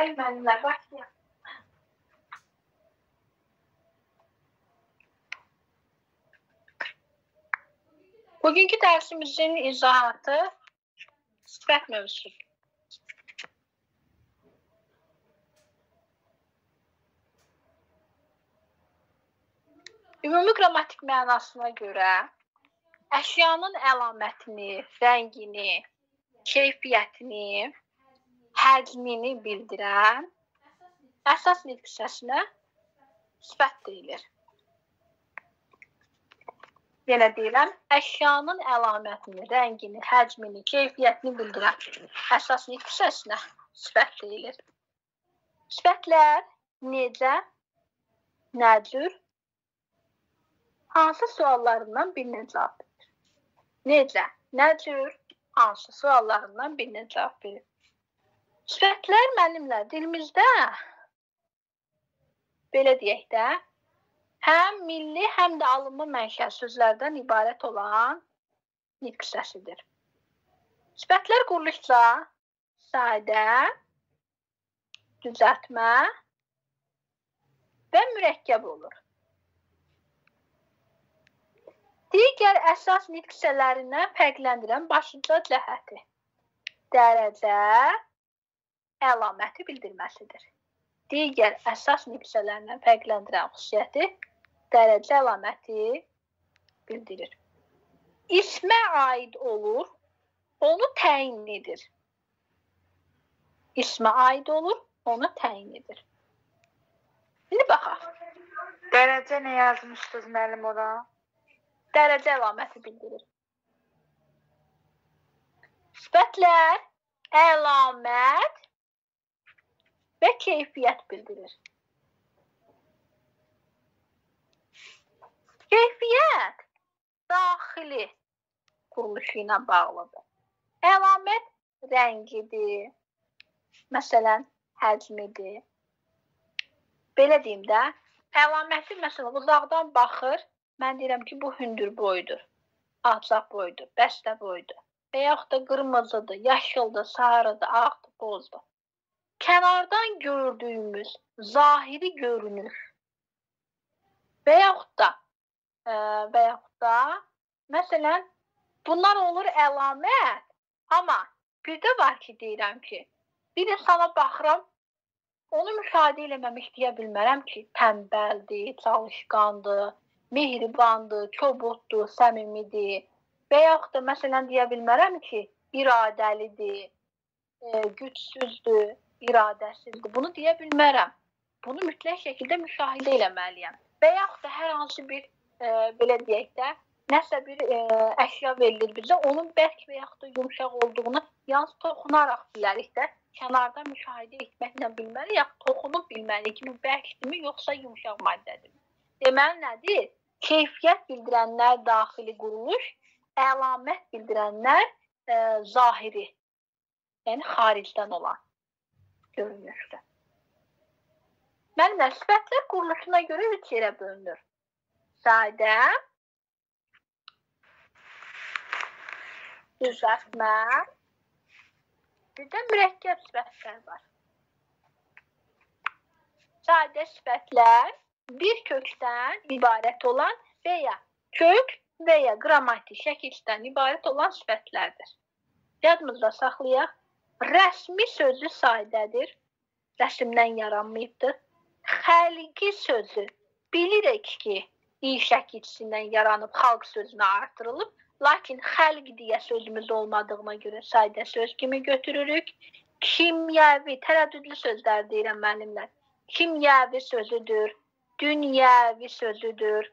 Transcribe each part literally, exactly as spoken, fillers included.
Gəl mənimlə başlayaq. Bugünkü dərsimizin izahatı sifət mövzusudur. Ümumi qrammatik mənasına görə əşyanın əlamətini, rəngini, keyfiyyətini, həcmini bildirən əsas nitq hissəsinə sifət deyilir. Yenə deyirəm, əşyanın əlamətini, rəngini, həcmini, keyfiyyətini bildirən əsas nitq hissəsinə sifət deyilir. Sifətlər necə, nə cür, hansı suallarından birinin cavab verir? Necə, nə cür, hansı suallarından birinin cavab verir? Sifətlər müəllimlə dilimizdə, belə deyək də, həm milli, həm də alınma mənşəli sözlərdən ibarət olan nitq hissəsidir. Sifətlər quruluşca sadə, düzəltmə və mürəkkəb olur. Digər əsas nitq hissələrindən fərqləndirən başlıca cəhəti dərəcə əlaməti bildirməsidir. Digər əsas nitq hissələrindən fərqləndirən xüsusiyyəti dərəcə əlaməti bildirir. İsmə aid olur, onu təyin edir. İsmə aid olur, onu təyin edir. İndi baxaq. Dərəcə nə yazmışdınız müəllim ora? Dərəcə əlaməti bildirir. Sifətlər əlamət və keyfiyyət bildirir. Keyfiyyət daxili quruluşu ilə bağlıdır. Əlamət rəngidir, məsələn, həcmidir. Belə deyim də, əlaməti məsələn uzaqdan baxır, mən deyirəm ki, bu hündür boydur, alçaq boydur, bəstə boydur və yaxud da qırmızıdır, yaşıldır, sarıdır, ağdır, bozdur. Kənardan gördüyümüz zahiri görünür və yaxud da, e, və yaxud da, məsələn, bunlar olur əlamət, amma bir də var ki, deyirəm ki, bir insana baxıram, onu müşahidə eləməmiş deyə bilmərəm ki, tənbəldir, çalışqandır, mehribandır, kobuddur, səmimidir və yaxud da məsələn deyə bilmərəm ki, iradəlidir, e, gücsüzdür, iradəsizdir. Bunu deyə bilmərəm. Bunu mütləq şəkildə müşahidə eləməliyəm. Və yaxud da hər hansı bir, e, belə deyək də, nəsə bir e, əşya verilir bizə, onun bərk və yaxud da yumşaq olduğunu yalnız toxunaraq bilərik də, kənardan müşahidə etməklə bilməliyik, toxunub bilməliyik ki, bu bərkdirmi, yoxsa yumşaq maddədir. Deməli nədir? Keyfiyyət bildirənlər daxili quruluş, əlamət bildirənlər e, zahiri, yəni xaricdən olan görünüşdür. Müəllimlər, sifətlər quruluşuna görə üç yerə bölünür. Sadə, düzəltmə, bir də mürəkkəb sifətlər var. Sadə sifətlər bir kökdən ibarət olan və ya kök və ya qrammatik şəkildən ibarət olan sifətlərdir. Yadımızda saxlayaq, rəsmi sözü sadədir, rəsmdən yaranmayıbdır. Xəlqi sözü bilirik ki, i şəkilçisindən yaranıb xalq sözünə artırılıb, lakin xəlq deyə sözümüz olmadığına görə sadə söz kimi götürürük. Kimyəvi, tərəddüdlü sözlər deyirəm müəllimlər. Kimyəvi sözüdür, dünyəvi sözüdür,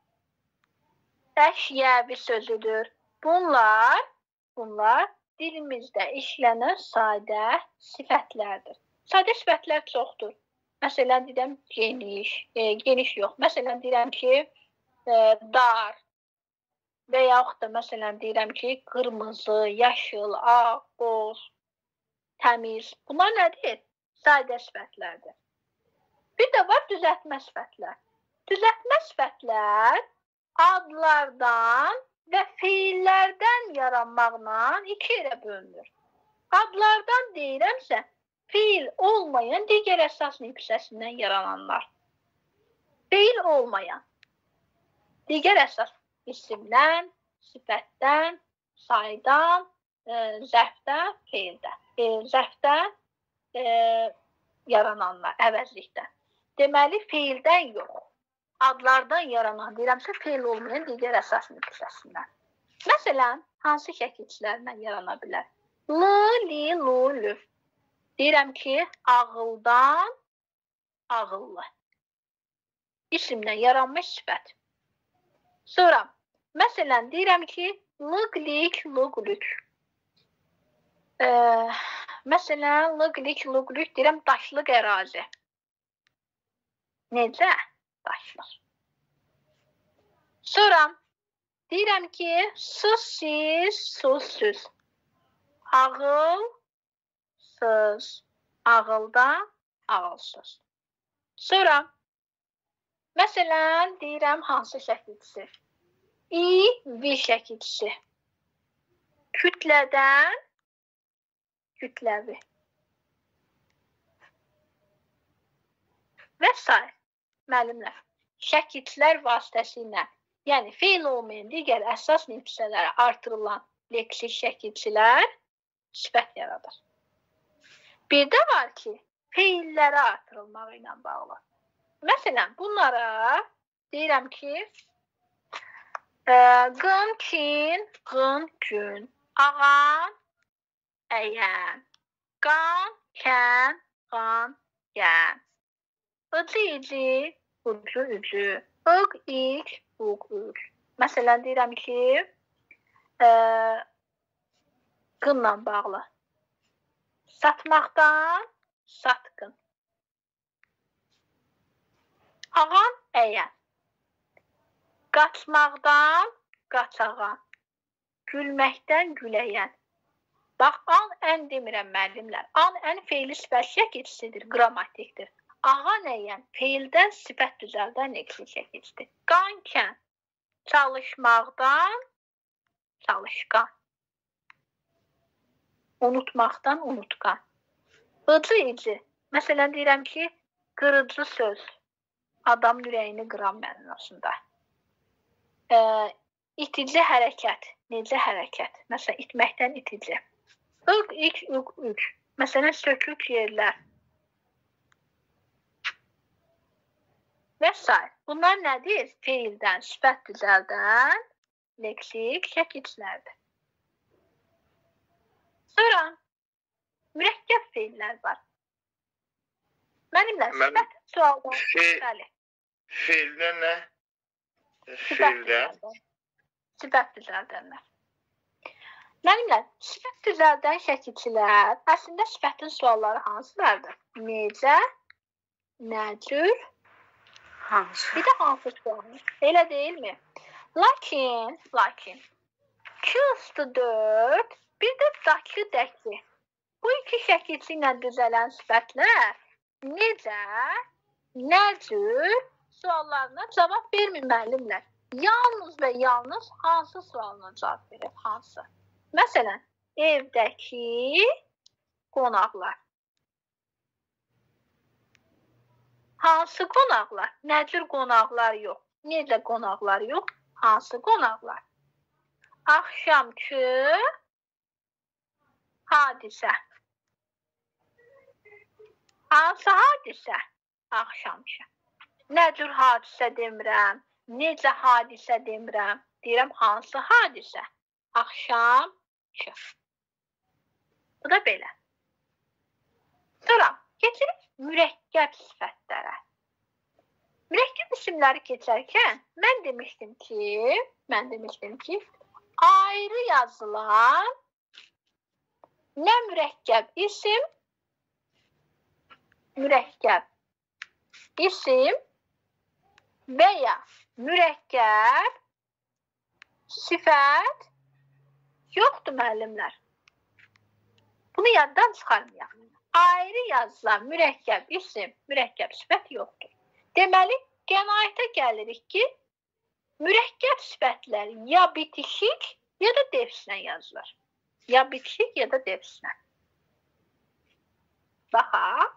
əşyəvi sözüdür. Bunlar, bunlar dilimizdə işlənən sadə sifətlərdir. Sadə sifətlər çoxdur. Məsələn, deyirəm geniş, e, geniş yox. Məsələn, deyirəm ki, e, dar və yaxud da məsələn deyirəm ki, qırmızı, yaşıl, ağ, boz, təmiz. Bunlar nədir? Sadə sifətlərdir. Bir də var düzəltmə sifətlər. Düzəltmə sifətlər adlardan və fiillərdən yaranmaqla iki yerə bölünür. Adlardan deyirəmsə, Fiil olmayan digər əsas nüqsəsindən yarananlar. Fiil olmayan digər əsas isimdən, sifətdən, saydan, e, zərfdən, feildən. E, zərfdən e, yarananlar, əvəzlikdən. Deməli, feildən yox. Adlardan yaranan, deyirəmsə, feil olmayan digər əsas nüqsəsindən. Məsələn, hansı şəkilçilərdən yarana bilər? L, li, lu, lü. Deyirəm ki, ağıldan ağıllı. İsimdən yaranmış sifət. Sonra, məsələn, deyirəm ki, lıq, lik, luq, lük. E, məsələn, lıq, lik, luq, lük deyirəm daşlıq ərazi. Necə? Daşlıq. Sonra, deyirəm ki, sus, siz, sus, süz. Ağıl, sız. Ağıldan ağılsız. Sonra, məsələn, deyirəm hansı şəkilçisi? İ, vi şəkilçisi. Kütlədən kütləvi. Və s. Müəllimlər, şəkilçilər vasitəsilə, yəni feil olmayan digər əsas nüqsələrə artırılan leksik şəkilçilər sifət yaradır. Bir də var ki, feillərə artırılmağı ilə bağlı. Məsələn, bunlara deyirəm ki, qın, kin, qın, gün, ağan, əyən, qan, kən, qan, gən, ıcı, ici, ucu, ucu, ıq, ik, uq, uq. Məsələn, deyirəm ki, e, qınla bağlı. Satmaqdan satqın. Ağan, əyən. Qaçmaqdan qaçağan. Gülməkdən güləyən. Bax, an, ən demirəm müəllimlər. An, ən feili sifət şəkilçisidir, qrammatikdir. Ağan, əyən, feildən sifət düzəldən leksik şəkilçisidir. Qan, kən. Çalışmaqdan çalışqan. Unutmaqdan unutqan. Icı, ici. Məsələn, deyirəm ki, qırıcı söz. Adam ürəyini qıran mənasında. E, itici hərəkət. Necə hərəkət? Məsələn, itməkdən itici. Iq, ik, uq, uq. Məsələn, sökük yerlər. Və s. Bunlar nədir? Feildən sifət düzəldən leksik şəkilçilərdir. Sonra mürəkkəb feillər var. Mənimlə sifət sualdan. Bəli. Feildən nə? Feildən. Sifət düzəldənlər. Mənimlə sifət düzəldən şəkilçilər əslində sifətin sualları hansılardır? Necə? Nə cür? Hansı? Bir də hansı suallar? Elə deyilmi? Lakin, lakin iki üstü dörd, bir də dakı dəki. Bu iki şəkilçi ilə düzələn sifətlər necə, nə cür suallarına cavab vermir müəllimlər. Yalnız və yalnız hansı sualına cavab verir? Hansı? Məsələn, evdəki qonaqlar. Hansı qonaqlar? Nə cür qonaqlar yox? Necə qonaqlar yox? Hansı qonaqlar? Axşamkı hadisə. Hansı hadisə? Axşamkı. Nə cür hadisə demirəm? Necə hadisə demirəm? Deyirəm, hansı hadisə? Axşamkı. Bu da belə. Sonra keçirik mürəkkəb sifətlərə. Mürəkkəb isimləri keçərkən mən demişdim ki, mən demişdim ki, ayrı yazılan nə mürəkkəb isim, mürəkkəb isim və ya mürəkkəb sifət yoxdur müəllimlər. Bunu yaddan çıxarmayaq. Ayrı yazılan mürəkkəb isim, mürəkkəb sifət yoxdur. Deməli, qənaətə gəlirik ki, mürəkkəb sifətlər ya bitişik, ya da defislə yazılır. Ya bitişik, ya da defislə. Baxaq.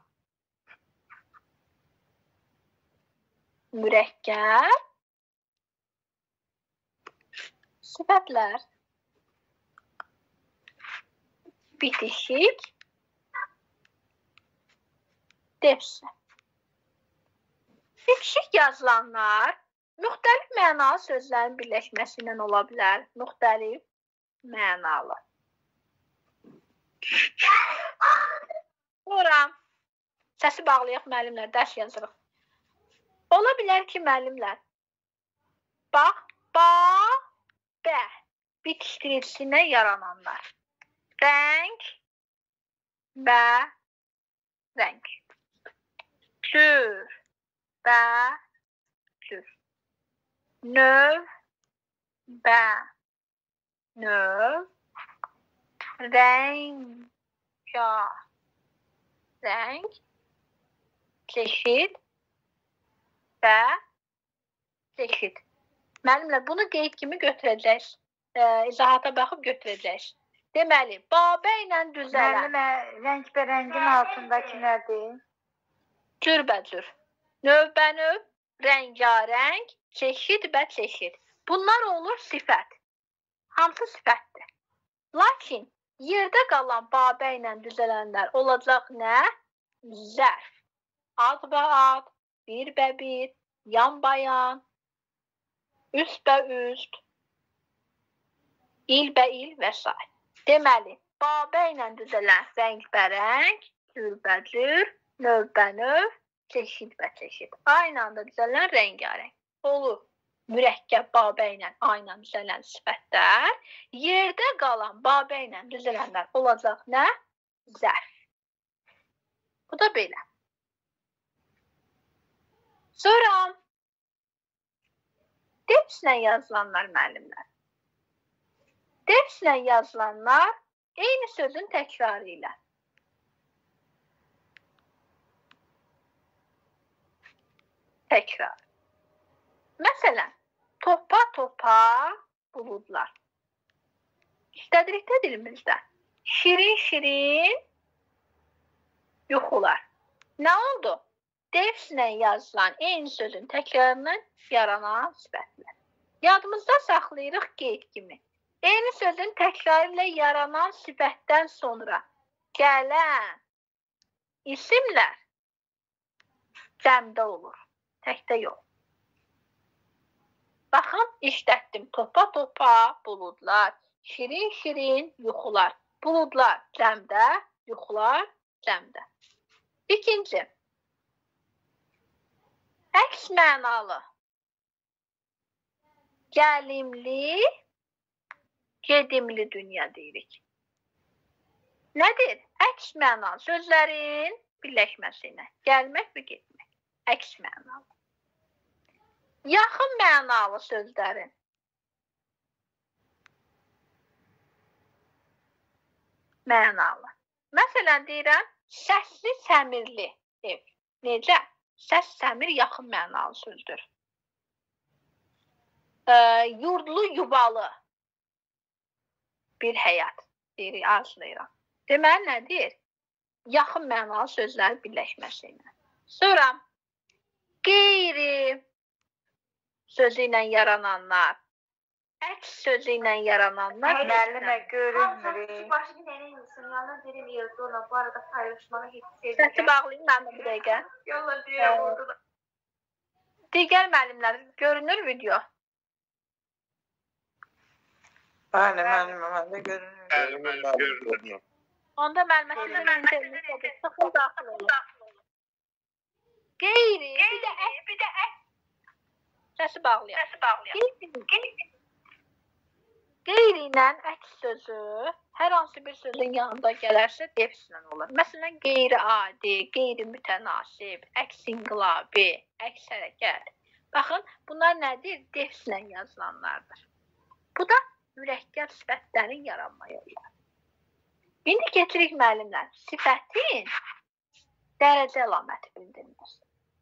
Mürəkkəb. Sifətlər. Bitişik. Defsi. Bitişik yazılanlar müxtəlif mənalı sözlərin birləşməsindən ola bilər. Müxtəlif mənalı. Sonra səsi bağlayaq müəllimlər, dərs yazırıq. Ola bilər ki, müəllimlər, bax, ba, bə bitişdiricisindən yarananlar. Rəng, bə, rəng. Cür, bə, cür. Növ, bə, növ. Rəng, ya, rəng. Çeşid, bə, çeşid. Müəllimlər, bunu qeyd kimi götürəcəyiz. E, izahata baxıb götürəcəyiz. Deməli, babə ilə düzələn. Müəllimə, rəng-bərəngin altındakı nədir? Cürbəcür. Növbənöv, rəngarəng, çeşid və çeşid. Bunlar olur sifət. Hamısı sifətdir. Lakin yerdə qalan babə ilə düzələnlər olacaq nə? Zərf. Ad və ad, bir bə bir, yan bayan, üst bə üst, il bə il və s. Deməli, babə ilə düzələn rəng-bərəng, cürbəcür, növbənöv, çeşid və çeşid. Aynı anda düzələn rəngarəng. Olur. Mürəkkəb babə ilə aynı düzələn sifətlər. Yerdə qalan babə ilə düzələnlər olacaq nə? Zərf. Bu da belə. Sonra defslə yazılanlar müəllimlər. Defslə yazılanlar eyni sözün təkrarı ilə. Təkrar. Məsələn, topa-topa buludlar. İstədirikdə dilimizdə. Şirin-şirin yuxular. Nə oldu? Defslə yazılan eyni sözün təkrarından yaranan sifətlər. Yadımızda saxlayırıq qeyd kimi. Eyni sözün təkrarı ilə yaranan sifətdən sonra gələn isimlər cəmdə olur. Təkdə yox. Baxın, işlətdim. Topa-topa buludlar, şirin-şirin yuxular. Buludlar cəmdə, yuxular cəmdə. İkinci. Əks mənalı. Gəlimli, gedimli dünya deyirik. Nədir? Əks mənalı sözlərin birləşməsi ilə. Gəlmək və getmək. Əks mənalı. Yaxın mənalı sözlərin mənalı. Məsələn, deyirəm, səsli, səmirli ev. Necə? Səs, səmir yaxın mənalı sözdür. E, yurdlu, yuvalı bir həyat deyirik, arzulayıram. Deməli, nədir? Yaxın mənalı sözlərin birləşməsi ilə. Sonra qeyri sözü ilə yarananlar, əks sözü ilə yarananlar. Müəllimə görünmür. Başını nənə insin, yalnız dedim yazdı ona. Bu arada paylaşmanı hiç sevdim. Səsi bağlayayım mən bir dəqiqə. Yolla deyirəm orada da. Digər müəllimlər görünür video. Bəli, müəllimə, məndə görünür. Müəllimə görünür. Onda müəllimə sizin internetdə sıxıl daxil olur. Qeyri, bir də əks, bir də əks. Səsi bağlayaq. Səsi bağlayaq. Qeyri ilə əks sözü hər hansı bir sözün yanında gələrsə defslə olur. Məsələn, qeyri-adi, qeyri-mütənasib, əks-inqilabi, əks hərəkət. Baxın, bunlar nədir? Defslə yazılanlardır. Bu da mürəkkəb sifətlərin yaranma yolları. İndi keçirik müəllimlər. Sifətin dərəcə əlaməti bildirilməsi.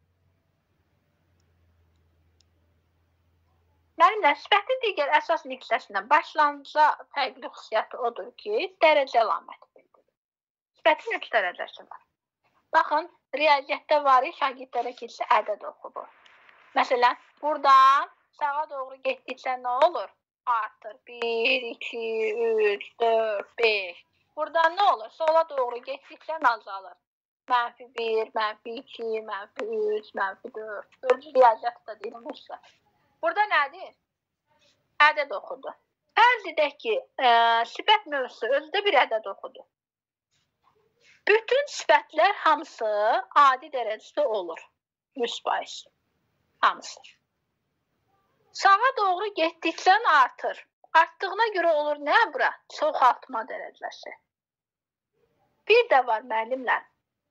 Müəllimlər, sifətin digər əsas nüqtəsindən başlanıca fərqli xüsusiyyəti odur ki, dərəcə əlaməti bildirir. Sifətin üç dərəcəsi var. Baxın, riyaziyyatda var, şagirdlərə keçsə ədəd oxudu. Məsələn, buradan sağa doğru getdikcə nə olur? Artır. bir, iki, üç, dörd, beş. Buradan nə olur? Sola doğru getdikcə azalır. Mənfi bir, mənfi iki, mənfi üç, mənfi dörd. Dördüncü riyaziyyatı da deyirəm usta. Burada nədir? Ədəd oxudu. Fərz edək ki, e, sifət mövzusu özdə bir ədəd oxudu. Bütün sifətlər hamısı adi dərəcədə olur. yüz faiz. Hamısı. Sağa doğru getdikcə artır. Artdığına görə olur nə bura? Çoxaltma dərəcəsi. Bir də var müəllimlər.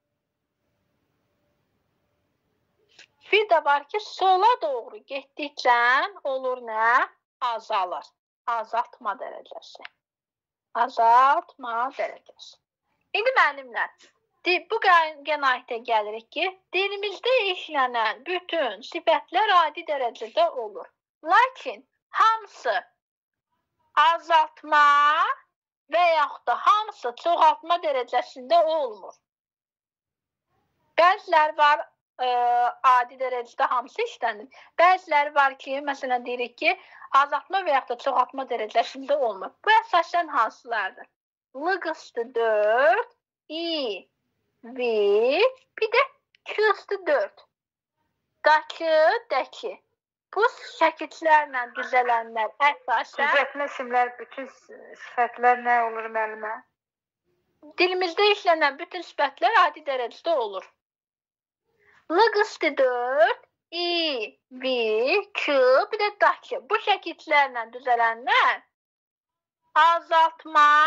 Bir də var ki, sola doğru getdikcə olur nə? Azalır. Azaltma dərəcəsi. Azaltma dərəcəsi. İndi müəllimlər, bu qənaətə gəlirik ki, dilimizdə işlənən bütün sifətlər adi dərəcədə olur. Lakin hamısı azaltma və yaxud da hamısı çoxaltma dərəcəsində olmur. Bəziləri var ə, adi dərəcədə hamısı işlənir. Bəziləri var ki, məsələn deyirik ki, azaltma və yaxud da çoxaltma dərəcəsində olmur. Bu əsasən hansılardır? L-ıstı dörd, i, v, bir də k-ıstı dörd. Dakı, dəki. Bu şəkillərlə düzələnlər əsasən... Düzəltmə isimlər, bütün sifətlər nə olur müəllimə? Dilimizdə işlənən bütün sifətlər adi dərəcədə olur. L-ıstı dörd, i, v, k, bir də dakı. Bu şəkillərlə düzələnlər azaltma,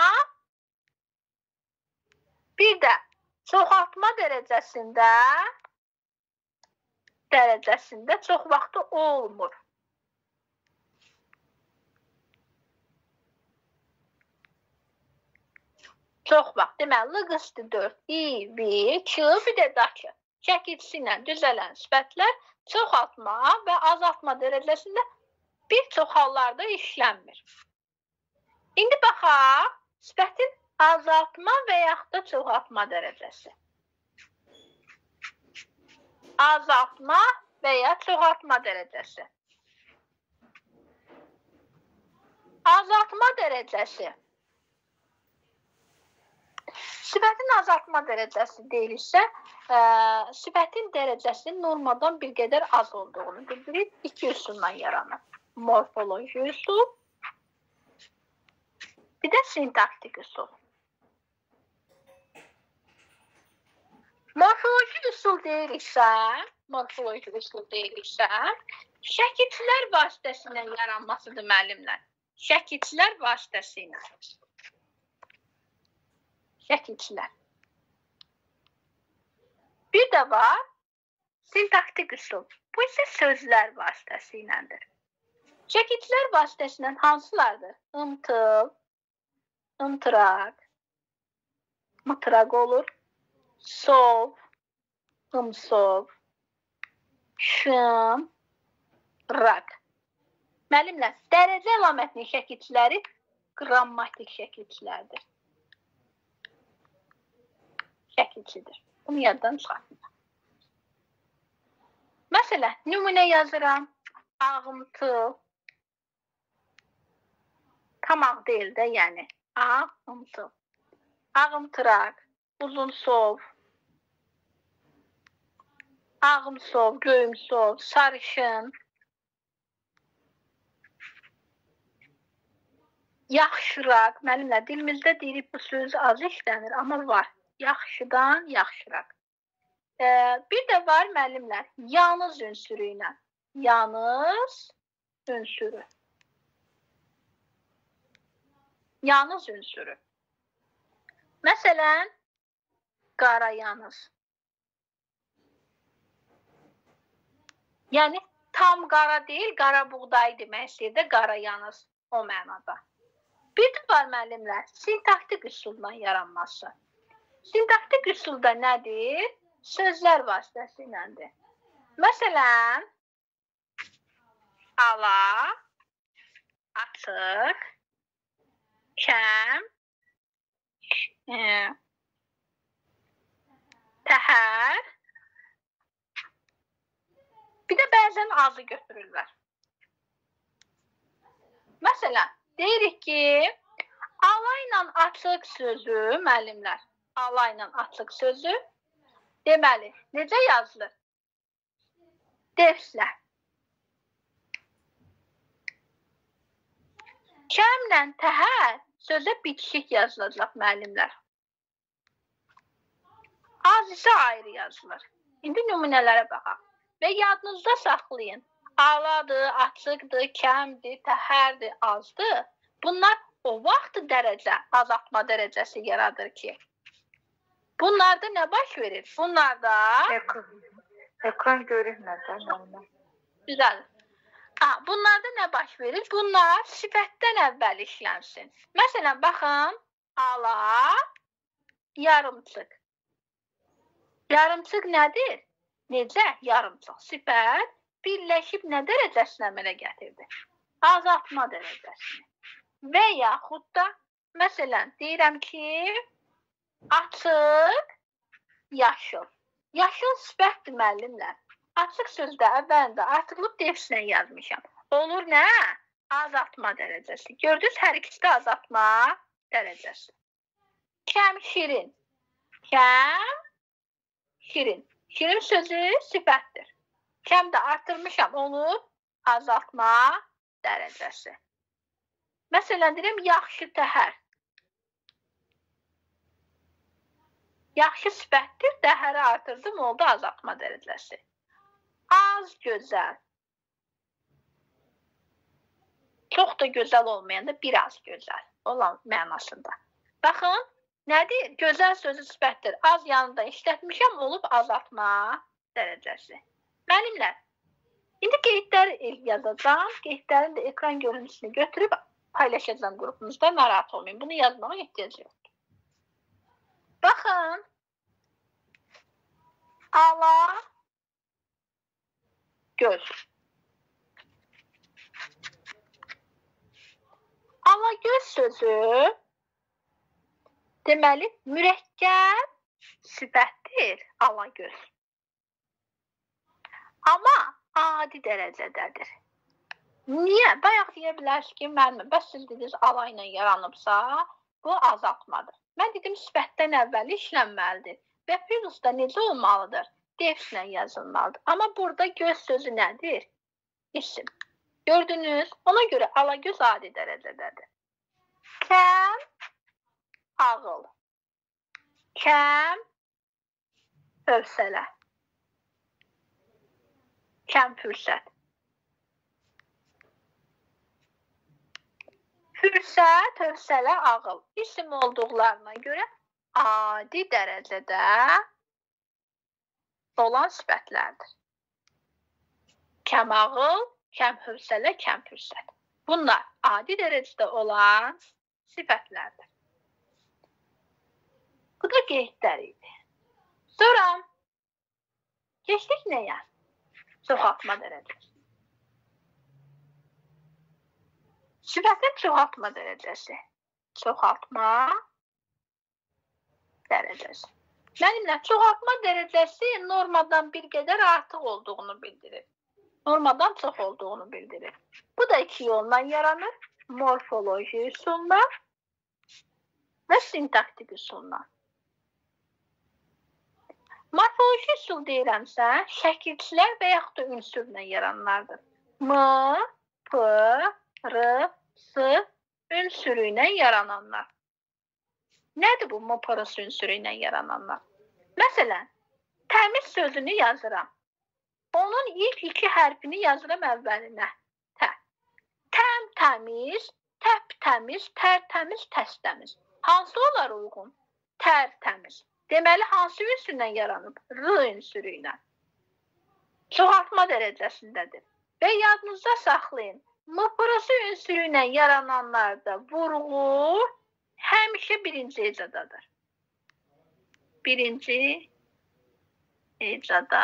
bir də çoxaltma dərəcəsində dərəcəsində çox vaxtı olmur. Çox vaxt. Deməli, L-ıstı dörd, i, v, k, bir də dakı. Şəkilçisi ilə düzələn sifətlər çoxaltma və azaltma dərəcəsində bir çox hallarda işlənmir. İndi baxaq, sifətin azaltma və yaxud da çoxaltma dərəcəsi. Azaltma və ya çoxaltma dərəcəsi. Azaltma dərəcəsi. Sifətin azaltma dərəcəsi deyilsə, ə, sifətin dərəcəsi normadan bir qədər az olduğunu bildirir. İki üsuldan yaranır. Morfoloji üsul, bir də sintaktik üsul. Morfoloji üsul deyiriksə, morfoloji üsul deyiriksə, şəkilçilər vasitəsilə yaranmasıdır müəllimlər. Şəkilçilər vasitəsilə. Şəkilçilər. Bir də var sintaktik üsul. Bu isə sözlər vasitəsilədir. Şəkilçilər vasitəsilə hansılardır? Imtıl, ımtıraq, mıtıraq olur. Sov, ımsov, şım, rak. Müəllimlər, dərəcə əlamətinin şəkilçiləri qrammatik şəkilçilərdir. Şəkilçidir. Bunu yaddan çıxartma. Məsələn, nümunə yazıram. Ağımtıl. Tam ağ deyil də, yəni. Ağımtıl. Ağımtıraq. Uzun sov, ağım sov, göyüm sov, sarışın, yaxşıraq. Müəllimlər, dilimizdə deyirik bu söz az işlənir, amma var. Yaxşıdan yaxşıraq. Ee, bir də var müəllimlər, yanız ünsürü ilə. Yanız ünsürü. Yanız ünsürü. Məsələn, qarayanız. Yəni, tam qara deyil, qara buğday demək istəyir də qarayanız o mənada. Bir də var müəllimlər, sintaktik üsuldan yaranması. Sintaktik üsulda nədir? Sözlər vasitəsiyləndir. Məsələn, ala, açıq, kəm, təhər. Bir də bəzən azı götürürlər. Məsələn, deyirik ki, alayla açıq sözü, müəllimlər, alayla açıq sözü, deməli, necə yazılır? Defslə. Kəmlə təhər sözə bitişik yazılacaq, müəllimlər. Az isə ayrı yazılır. İndi nümunələrə baxaq. Və yadınızda saxlayın. Aladır, açıqdır, kəmdir, təhərdir, azdır. Bunlar o vaxt dərəcə, azaltma dərəcəsi yaradır ki, bunlarda nə baş verir? Bunlarda Ekran, ekran görünmür. Güzel. Ha, bunlarda nə baş verir? Bunlar sifətdən əvvəl işlənsin. Məsələn, baxın, ala, yarımçıq. Yarımçıq nədir? Necə? Yarımçıq sifət birləşib nə dərəcəsini əmələ gətirdi? Azaltma dərəcəsini. Və yaxud da, məsələn, deyirəm ki, açıq, yaşıl. Yaşıl sifətdir, müəllimlər. Açıq sözdə əvvəlində artıqlıb defislə yazmışam. Olur nə? Azaltma dərəcəsi. Gördünüz, hər ikisi də azaltma dərəcəsi. Kəm, şirin. Kəm, şirin. Şirin sözü sifətdir. Kəm də artırmışam, olur azaltma dərəcəsi. Məsələn, deyirəm, yaxşı təhər. Yaxşı sifətdir, təhəri artırdım, oldu azaltma dərəcəsi. Az gözəl. Çox da gözəl olmayanda biraz gözəl olan mənasında. Baxın, nədir? Gözəl sözü sifətdir. Az yanında işlətmişəm, olub azaltma dərəcəsi. Müəllimlər, indi qeydləri yazacağım. Qeydlərin də ekran görüntüsünü götürüb paylaşacağım qrupumuzda. Narahat olmayın. Bunu yazmağa ehtiyac yoxdur. Baxın. Ala göz. Ala göz sözü deməli mürəkkəb sifətdir. Ala göz. Amma adi dərəcədədir. Niyə? Bayaq deyə bilərsiniz ki, müəllimə, bəs siz dediniz ala ilə yaranıbsa, bu azaltmadır. Mən dedim, sifətdən əvvəl işlənməlidir. Və pürüzdə necə olmalıdır? Defislə yazılmalıdır. Amma burada göz sözü nədir? İsim. Gördünüz? Ona görə ala göz adi dərəcədədir. Kəm, ağıl. Kəm, hövsələ. Kəm fürsət. Fürsət, hövsələ, ağıl. İsim olduqlarına görə adi dərəcədə olan sifətlərdir. Kəm ağıl, kəm hövsələ, kəm fürsət. Bunlar adi dərəcədə olan sifətlərdir. Bu da qeydlər idi. Sonra keçdik nəyə? Çoxaltma dərəcəsi. Sifətin çoxaltma dərəcəsi. Çoxaltma dərəcəsi. Mənimlə çoxaltma dərəcəsi normadan bir qədər artıq olduğunu bildirir. Normadan çox olduğunu bildirir. Bu da iki yolla yaranır. Morfoloji üsulla və sintaktik üsulla. Morfoloji üsul deyirəmsə, şəkilçilər və yaxud da ünsürlə yaranlardır. M, P, R, S ünsürü ilə yarananlar. Nədir bu M, P, R, S ünsürü ilə yarananlar? Məsələn, təmiz sözünü yazıram. Onun ilk iki hərfini yazıram əvvəlinə. Tə. Təm təmiz, təp təmiz, tər təmiz, təs təmiz. Hansı olar uyğun? Tər təmiz. Deməli, hansı ünsürlə yaranıb? R ünsürü ilə. Çoxaltma dərəcəsindədir. Və yadınızda saxlayın. M, P, R, S ünsürü ilə yarananlarda vurğu həmişə birinci ecadadır. Birinci ecada.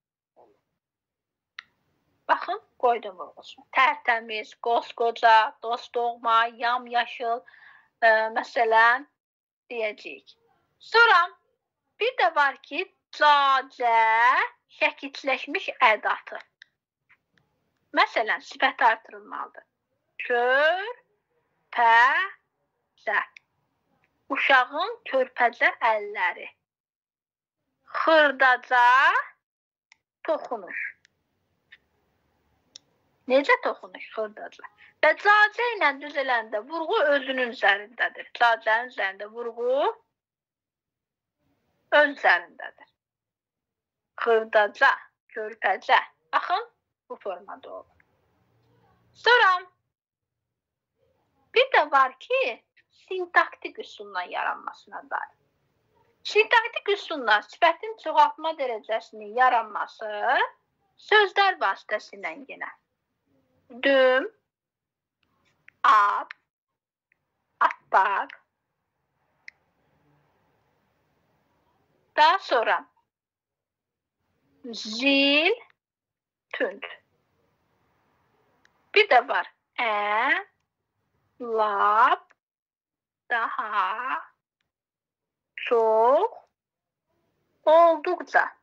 Baxın, qoydum vurğusunu. Tərtəmiz, qoskoca, dost doğma, yamyaşıl, e, məsələn, deyəcəyik. Sonra bir də var ki, Zadə şəkilləşmiş ədatı. Məsələn, sifət artırılmalıdır. Körpəzə. Uşağın körpəzə əlləri. Xırdaca toxunuş. Necə toxunuş xırdaca? Və cacə ilə düzələndə vurğu özünün üzərindədir. Cacənin üzərində vurğu öz üzərindədir. Xırdaca, körpəzə. Baxın, bu formada olur. Sonra bir də var ki, sintaktik üsulla yaranmasına dair. Sintaktik üsulla sifətin çoxaltma dərəcəsinin yaranması sözlər vasitəsilə yenə. Düm, ap, atbaq. Daha sonra zil, tünd. Bir də var ən, lap, daha, çox, olduqca.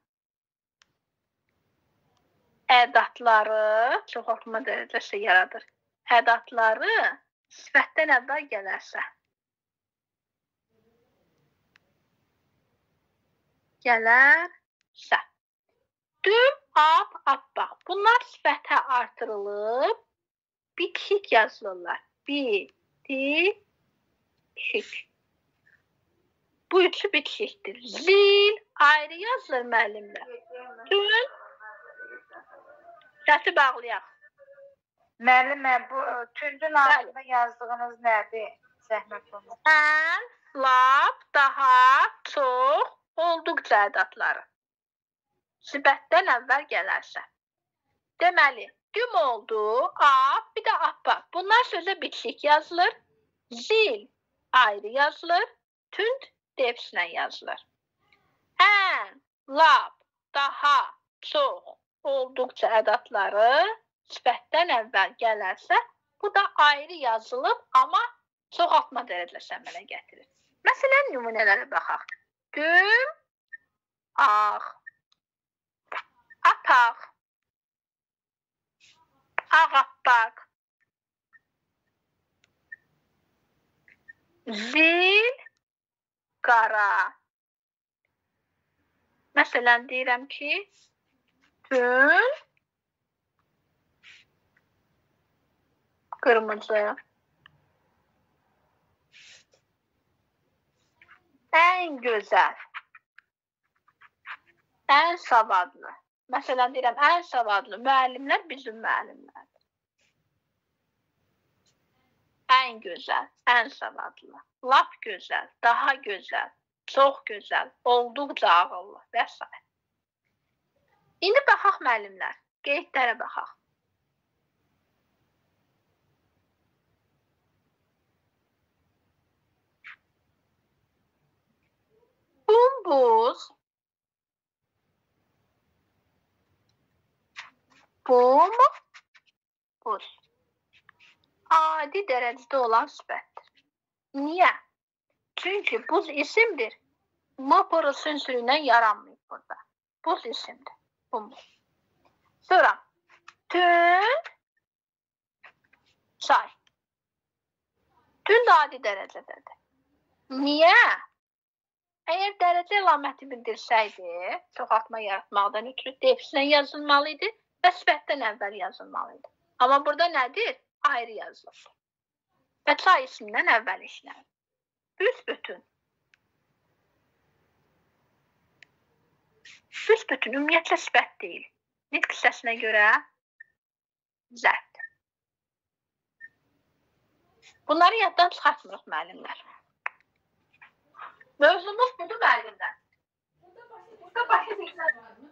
Ədatları çoxaltma dərəcəsi yaradır. Ədatları sifətdən əvvəl gələrsə. Gələrsə. Düm, ap, atbaq. Bunlar sifətə artırılıb bitişik yazılırlar. Bitişik. Bu üçü bitişikdir. Zil ayrı yazılır müəllimlər. Tün səsi bağlayaq. Müəllimə, bu tündün altında yazdığınız nədir? Zəhmət olmaz. Ən, lap, daha, çox, olduqca ədatları. Sifətdən əvvəl gələrsə. Deməli, düm oldu, ap, bir də apaq. Bunlar sözə bitişik yazılır. Zil ayrı yazılır. Tünd defislə yazılır. Ən, lap, daha, çox, olduqca ədatları sifətdən əvvəl gələrsə, bu da ayrı yazılıb, amma çoxaltma dərəcəsi əmələ gətirir. Məsələn, nümunələrə baxaq. Düm, ağ, apaq, ağappaq, zil, qara. Məsələn, deyirəm ki, tün, qırmızı. Ən gözəl, ən savadlı. Məsələn, deyirəm, ən savadlı müəllimlər bizim müəllimlərdir. Ən gözəl, ən savadlı, lap gözəl, daha gözəl, çox gözəl, olduqca ağıllı və s. İndi baxaq müəllimlər, qeydlərə baxaq. Bumbuz, bum, buz. Adi dərəcədə olan sifətdir. Niyə? Çünki buz isimdir. Mapırı sünsüründən yaranmayıb burada. Buz isimdir. Bumbuz. Sonra, tünd, çay. Tünd adi dərəcədədir. Niyə? Əgər dərəcə əlaməti bildirsəydi, çoxaltma yaratmaqdan ötürü defislə yazılmalıydı və sifətdən əvvəl yazılmalıydı. Amma burada nədir? Ayrı yazılır. Və çay ismindən əvvəl işlənir. Büsbütün. Büsbütün ümumiyyətlə sifət deyil. Nitq hissəsinə görə zərfdir. Bunları yaddan çıxartmırıq müəllimlər. Mövzumuz budur müəllimlər. Burada başa